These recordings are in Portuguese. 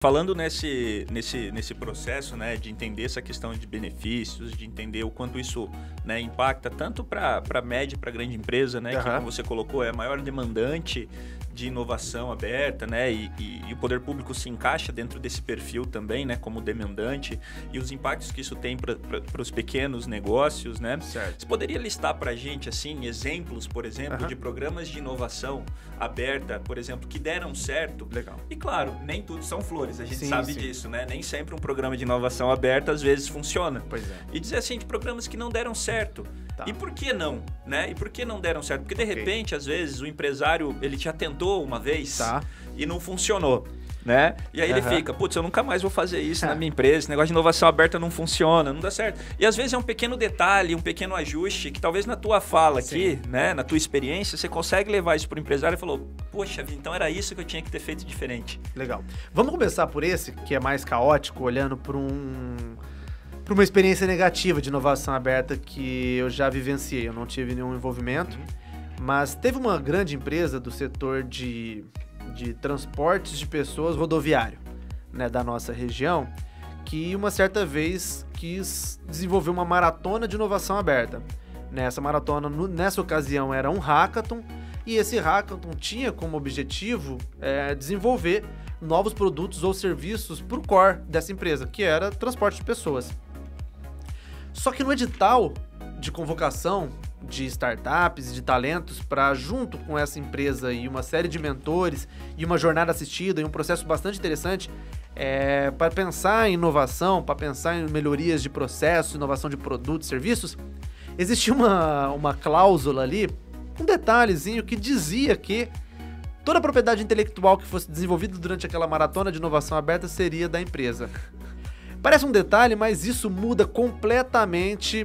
Falando nesse processo, né, de entender essa questão de benefícios, de entender o quanto isso, né, impacta tanto para média e para grande empresa, né, que, como você colocou, é a maior demandante de inovação aberta, né, e o poder público se encaixa dentro desse perfil também, né, como demandante, e os impactos que isso tem para os pequenos negócios, né? Certo. Você poderia listar para a gente, assim, exemplos, por exemplo, de programas de inovação aberta, por exemplo, que deram certo? Legal. E claro, nem tudo são flores, a gente sabe disso, né? Nem sempre um programa de inovação aberta às vezes funciona. Pois é. E dizer assim, de programas que não deram certo. Tá. E por que não, né? E por que não deram certo? Porque de repente, às vezes, o empresário, ele já tentou uma vez e não funcionou, né? E aí ele fica, putz, eu nunca mais vou fazer isso na minha empresa, esse negócio de inovação aberta não funciona, não dá certo. E às vezes é um pequeno detalhe, um pequeno ajuste, que talvez na tua fala aqui, né, na tua experiência, você consegue levar isso para o empresário e falou, poxa, então era isso que eu tinha que ter feito diferente. Legal. Vamos começar por esse, que é mais caótico, olhando para uma experiência negativa de inovação aberta que eu já vivenciei. Eu não tive nenhum envolvimento, mas teve uma grande empresa do setor de transportes de pessoas rodoviário, né, da nossa região, que uma certa vez quis desenvolver uma maratona de inovação aberta. Nessa maratona, nessa ocasião, era um hackathon, e esse hackathon tinha como objetivo desenvolver novos produtos ou serviços para o core dessa empresa, que era transporte de pessoas. Só que no edital de convocação de startups e de talentos para, junto com essa empresa e uma série de mentores e uma jornada assistida e um processo bastante interessante, para pensar em inovação, para pensar em melhorias de processo, inovação de produtos, serviços, existia uma cláusula ali, um detalhezinho que dizia que toda a propriedade intelectual que fosse desenvolvida durante aquela maratona de inovação aberta seria da empresa. Parece um detalhe, mas isso muda completamente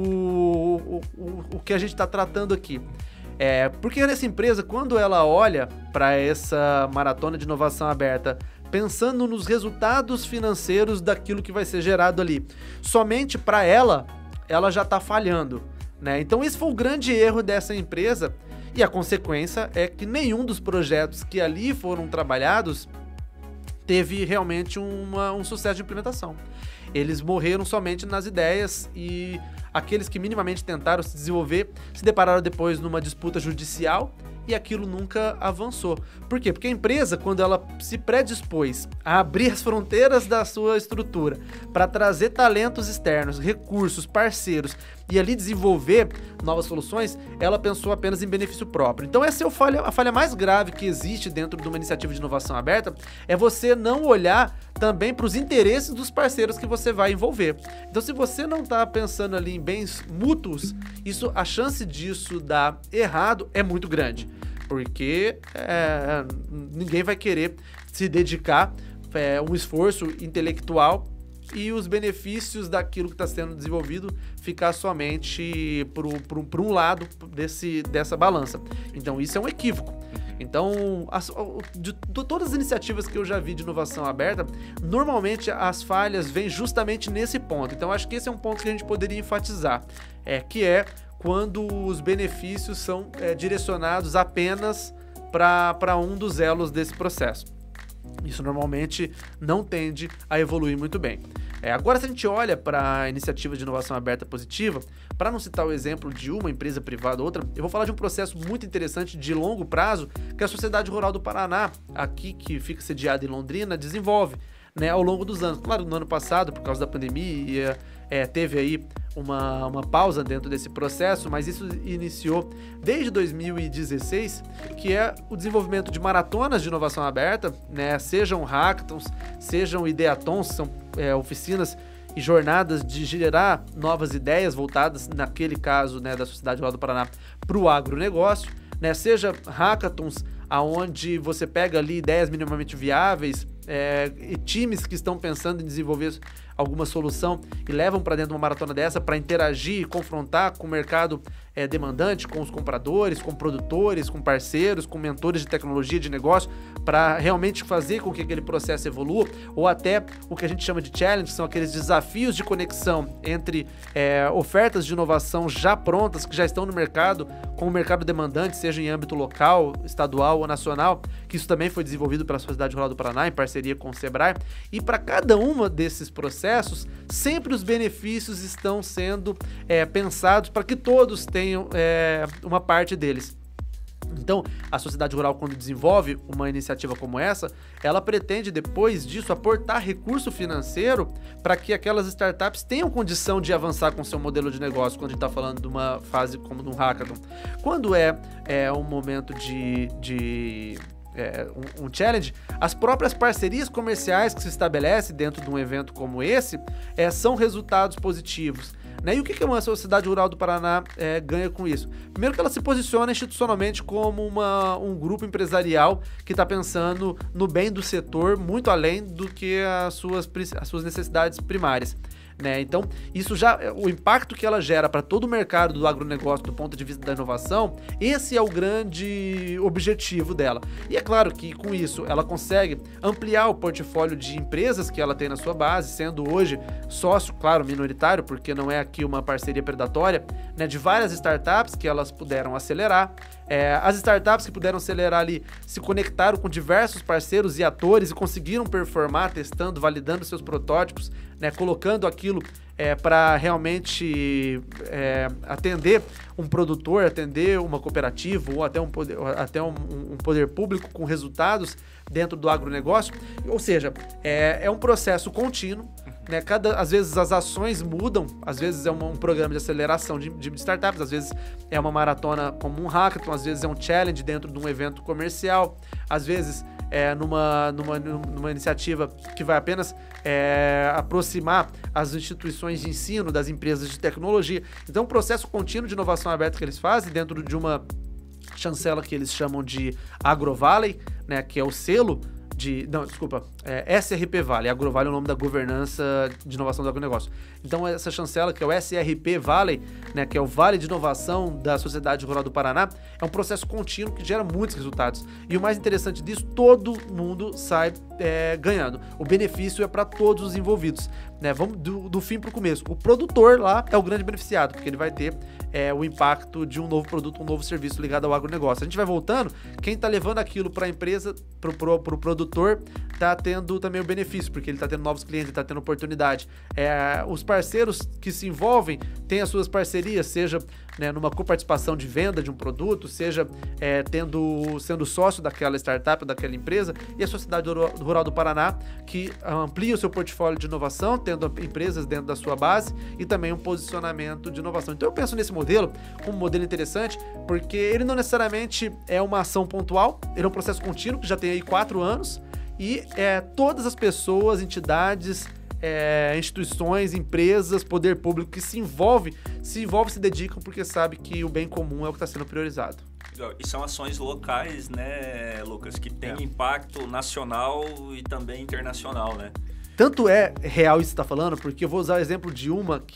o que a gente está tratando aqui. Porque nessa empresa, quando ela olha para essa maratona de inovação aberta, pensando nos resultados financeiros daquilo que vai ser gerado ali, somente para ela já está falhando, né? Então esse foi o grande erro dessa empresa, e a consequência é que nenhum dos projetos que ali foram trabalhados teve realmente um sucesso de implementação. Eles morreram somente nas ideias, e aqueles que minimamente tentaram se desenvolver se depararam depois numa disputa judicial, e aquilo nunca avançou. Por quê? Porque a empresa, quando ela se predispôs a abrir as fronteiras da sua estrutura para trazer talentos externos, recursos, parceiros, e ali desenvolver novas soluções, ela pensou apenas em benefício próprio. Então essa é a falha mais grave que existe dentro de uma iniciativa de inovação aberta, é você não olhar também para os interesses dos parceiros que você vai envolver. Então, se você não está pensando ali em bens mútuos, a chance disso dar errado é muito grande, porque ninguém vai querer se dedicar um esforço intelectual e os benefícios daquilo que está sendo desenvolvido ficar somente por um lado dessa balança. Então, isso é um equívoco. Então, de todas as iniciativas que eu já vi de inovação aberta, normalmente as falhas vêm justamente nesse ponto. Então, acho que esse é um ponto que a gente poderia enfatizar, que é quando os benefícios são direcionados apenas para um dos elos desse processo. Isso normalmente não tende a evoluir muito bem. Agora, se a gente olha para a iniciativa de inovação aberta positiva, para não citar o exemplo de uma empresa privada ou outra, eu vou falar de um processo muito interessante de longo prazo que a Sociedade Rural do Paraná, aqui que fica sediada em Londrina, desenvolve, né, ao longo dos anos. Claro, no ano passado, por causa da pandemia, teve aí uma pausa dentro desse processo, mas isso iniciou desde 2016, que é o desenvolvimento de maratonas de inovação aberta, né, sejam hackathons, sejam ideatons, são oficinas e jornadas de gerar novas ideias voltadas, naquele caso, né, da Sociedade Rural do Paraná, para o agronegócio, né, seja hackathons aonde você pega ali ideias minimamente viáveis e times que estão pensando em desenvolver alguma solução e levam para dentro de uma maratona dessa para interagir e confrontar com o mercado demandante, com os compradores, com produtores, com parceiros, com mentores de tecnologia, de negócio, para realmente fazer com que aquele processo evolua, ou até o que a gente chama de challenge, são aqueles desafios de conexão entre ofertas de inovação já prontas, que já estão no mercado, com o mercado demandante, seja em âmbito local, estadual ou nacional, que isso também foi desenvolvido pela Sociedade Rural do Paraná, em parceria com o Sebrae, e para cada uma desses processos, sempre os benefícios estão sendo pensados para que todos tenham uma parte deles. Então, a sociedade rural, quando desenvolve uma iniciativa como essa, ela pretende, depois disso, aportar recurso financeiro para que aquelas startups tenham condição de avançar com seu modelo de negócio, quando a gente está falando de uma fase como de um hackathon. Quando um momento um challenge, as próprias parcerias comerciais que se estabelecem dentro de um evento como esse são resultados positivos. Né? E o que uma sociedade rural do Paraná ganha com isso? Primeiro que ela se posiciona institucionalmente como um grupo empresarial que está pensando no bem do setor muito além do que as suas necessidades primárias. Né? Então, o impacto que ela gera para todo o mercado do agronegócio do ponto de vista da inovação, esse é o grande objetivo dela. E é claro que com isso ela consegue ampliar o portfólio de empresas que ela tem na sua base, sendo hoje sócio, claro, minoritário, porque não é aqui uma parceria predatória, né, de várias startups que elas puderam acelerar. As startups que puderam acelerar ali se conectaram com diversos parceiros e atores e conseguiram performar, testando, validando seus protótipos, né, colocando aquilo para realmente atender um produtor, atender uma cooperativa ou até um poder público com resultados dentro do agronegócio. Ou seja, é um processo contínuo. Né? Às vezes as ações mudam, às vezes é um programa de aceleração de startups, às vezes é uma maratona como um hackathon, às vezes é um challenge dentro de um evento comercial, às vezes numa iniciativa que vai apenas aproximar as instituições de ensino das empresas de tecnologia. Então, um processo contínuo de inovação aberta que eles fazem dentro de uma chancela que eles chamam de AgroValley, né, que é o selo SRP Valley. AgroValley é o nome da governança de inovação do agronegócio. Então, essa chancela, que é o SRP Valley, né, que é o Vale de Inovação da Sociedade Rural do Paraná, é um processo contínuo que gera muitos resultados. E o mais interessante disso, todo mundo sai ganhando. O benefício é para todos os envolvidos. Né? Vamos do fim para o começo. O produtor lá é o grande beneficiado, porque ele vai ter o impacto de um novo produto, um novo serviço ligado ao agronegócio. A gente vai voltando, quem está levando aquilo para a empresa, para o produtor, está tendo também o benefício, porque ele está tendo novos clientes, ele está tendo oportunidade. Os parceiros que se envolvem têm as suas parcerias, seja, né, numa coparticipação de venda de um produto, seja sendo sócio daquela startup, daquela empresa, e a Sociedade Rural do Paraná, que amplia o seu portfólio de inovação, tendo empresas dentro da sua base e também um posicionamento de inovação. Então eu penso nesse modelo como um modelo interessante, porque ele não necessariamente é uma ação pontual, ele é um processo contínuo que já tem aí 4 anos, e todas as pessoas, entidades, instituições, empresas, poder público que se envolve, se dedicam porque sabe que o bem comum é o que está sendo priorizado. E são ações locais, né, Lucas, que tem impacto nacional e também internacional, né? Tanto é real isso que você está falando, porque eu vou usar o exemplo de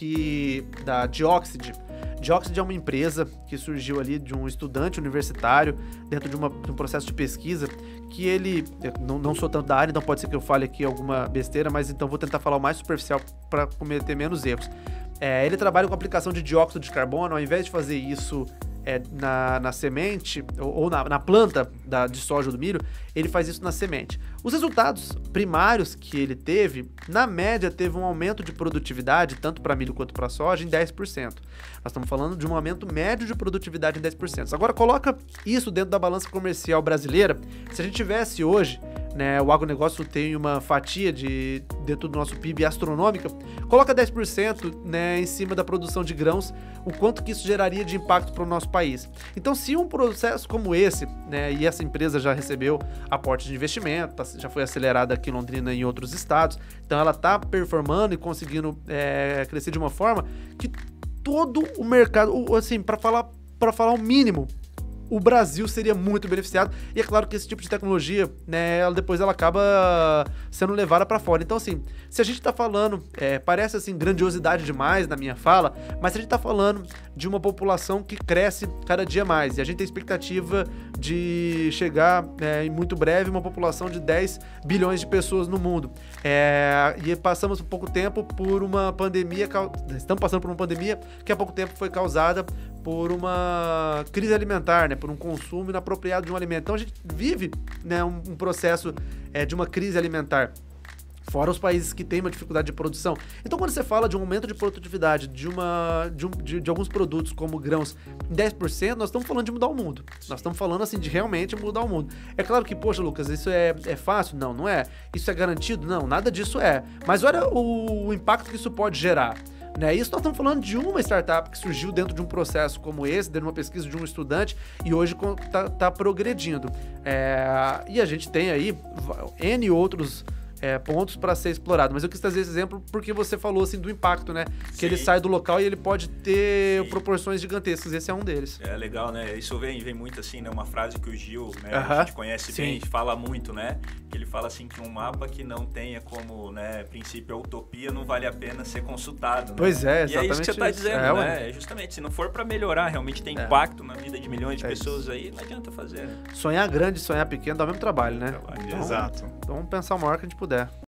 da Dioxid. Dioxid é uma empresa que surgiu ali de um estudante universitário dentro de um processo de pesquisa que ele... Não sou tanto da área, então pode ser que eu fale aqui alguma besteira, mas então vou tentar falar o mais superficial para cometer menos erros. Ele trabalha com a aplicação de dióxido de carbono, ao invés de fazer isso na semente ou na planta de soja ou do milho, ele faz isso na semente. Os resultados primários que ele teve, na média, teve um aumento de produtividade, tanto para milho quanto para soja, em 10%. Nós estamos falando de um aumento médio de produtividade em 10%. Agora, coloca isso dentro da balança comercial brasileira. Se a gente tivesse hoje, né, o agronegócio tem uma fatia dentro do nosso PIB astronômica, coloca 10%, né, em cima da produção de grãos, o quanto que isso geraria de impacto para o nosso país. Então, se um processo como esse, né, e essa empresa já recebeu aporte de investimento, já foi acelerada aqui em Londrina e em outros estados, então ela está performando e conseguindo crescer de uma forma que todo o mercado, assim, para falar o mínimo, o Brasil seria muito beneficiado. E é claro que esse tipo de tecnologia, né, depois ela acaba sendo levada para fora. Então, assim, se a gente tá falando, parece assim grandiosidade demais na minha fala, mas a gente tá falando de uma população que cresce cada dia mais. E a gente tem expectativa de chegar em muito breve uma população de 10 bilhões de pessoas no mundo. E passamos um pouco tempo por uma pandemia, estamos passando por uma pandemia que há pouco tempo foi causada por uma crise alimentar, né, por um consumo inapropriado de um alimento. Então a gente vive, né, um processo de uma crise alimentar. Fora os países que têm uma dificuldade de produção. Então, quando você fala de um aumento de produtividade de alguns produtos, como grãos, em 10%, nós estamos falando de mudar o mundo. Nós estamos falando, assim, de realmente mudar o mundo. É claro que, poxa, Lucas, isso é fácil? Não, não é. Isso é garantido? Não, nada disso é. Mas olha o impacto que isso pode gerar. Né? Isso nós estamos falando de uma startup que surgiu dentro de um processo como esse, dentro de uma pesquisa de um estudante, e hoje está progredindo. E a gente tem aí N outros pontos para ser explorado. Mas eu quis trazer esse exemplo porque você falou assim do impacto, né? Que Sim. ele sai do local e ele pode ter proporções gigantescas. Esse é um deles. É legal, né? Isso vem muito assim, né? Uma frase que o Gil, né, a gente conhece bem, fala muito, né? Que ele fala assim que um mapa que não tenha como, né, princípio a utopia não vale a pena ser consultado. Né? Pois é, exatamente. E é isso que você está dizendo, né? Justamente, se não for para melhorar, realmente tem impacto na vida de milhões de pessoas aí, não adianta fazer. Né? Sonhar grande, sonhar pequeno dá o mesmo trabalho, né? Exato. Então vamos pensar o maior que a gente puder.